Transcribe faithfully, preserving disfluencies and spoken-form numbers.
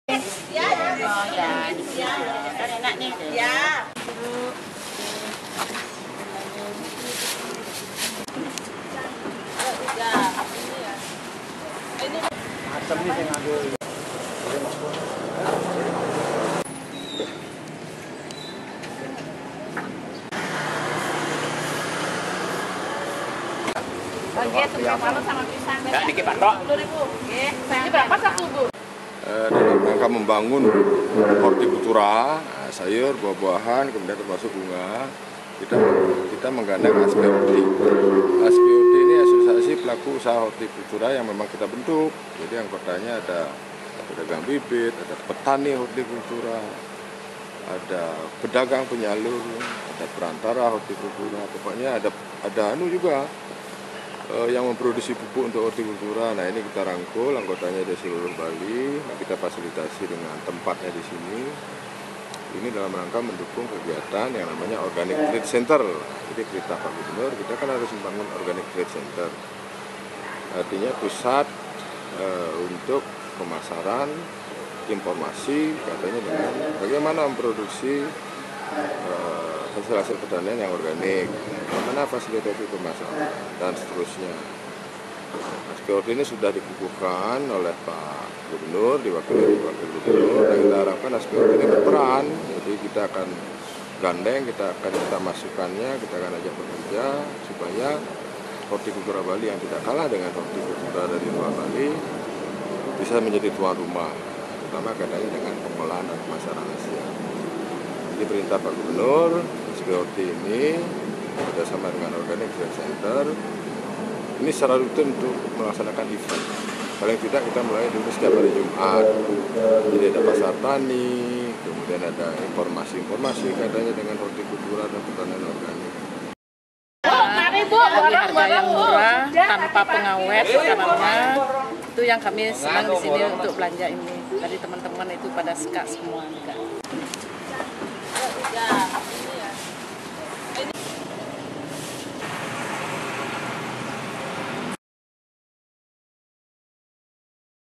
Ya, oh ya, ya, kan enak nih. Ya. Macam ni saya ngambil. Bagian tumpeng sama pisang. Enggak dikit Pak Tok. sepuluh ribu. Nggih. Ini berapa satu, Bu? Eh, dalam rangka membangun hortikultura, sayur, buah-buahan, kemudian termasuk bunga, kita kita menggandeng A S P O D. A S P O D ini asosiasi pelaku usaha hortikultura yang memang kita bentuk. Jadi anggotanya ada pedagang bibit, ada petani hortikultura, ada pedagang penyalur, ada perantara hortikultura. Pokoknya ada ada anu juga yang memproduksi pupuk untuk hortikultura. Nah, ini kita rangkul anggotanya dari seluruh Bali. Nah, kita fasilitasi dengan tempatnya di sini. Ini dalam rangka mendukung kegiatan yang namanya Organic Trade Center. Jadi perintah Pak Gubernur, kita kan harus membangun Organic Trade Center. Artinya pusat e, untuk pemasaran informasi katanya dengan bagaimana memproduksi e, hasil-hasil pertanian yang organik, bagaimana fasilitasi pemasaran, dan seterusnya. A S P O D ini sudah dikukuhkan oleh Pak Gubernur, diwakili Wakil Gubernur, dan kita harapkan A S P O D ini berperan. Jadi kita akan gandeng, kita akan minta masukannya, kita akan ajak bekerja supaya hortikultura Bali yang tidak kalah dengan hortikultura dari luar Bali bisa menjadi tuan rumah, terutama kaitannya dengan pengolahan dan pemasaran hasil. Jadi perintah Pak Gubernur, A S P O D ini bersama dengan Organic Trade Center ini secara rutin untuk melaksanakan event. Paling tidak kita mulai dulu setiap hari Jumat. Jadi ada pasar tani, kemudian ada informasi-informasi kaitannya dengan hortikultura dan pertanian organik. Harga yang murah tanpa pengawet makanannya itu yang kami senang di sini untuk belanja ini. Tadi teman-teman itu pada suka semua juga.